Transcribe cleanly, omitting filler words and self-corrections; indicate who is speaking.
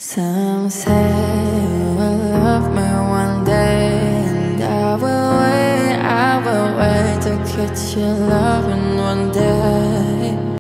Speaker 1: Some say you will love me one day, and I will wait to catch you loving one day.